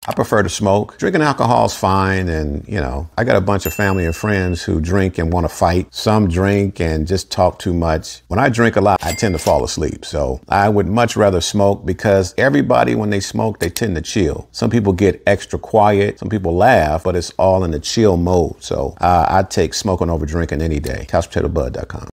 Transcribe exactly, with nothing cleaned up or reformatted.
I prefer to smoke. Drinking alcohol is fine, and, you know, I got a bunch of family and friends who drink and want to fight. Some drink and just talk too much. When I drink a lot, I tend to fall asleep. So I would much rather smoke, because everybody, when they smoke, they tend to chill. Some people get extra quiet. Some people laugh, but it's all in the chill mode. So uh, I take smoking over drinking any day. couch potato bud dot com.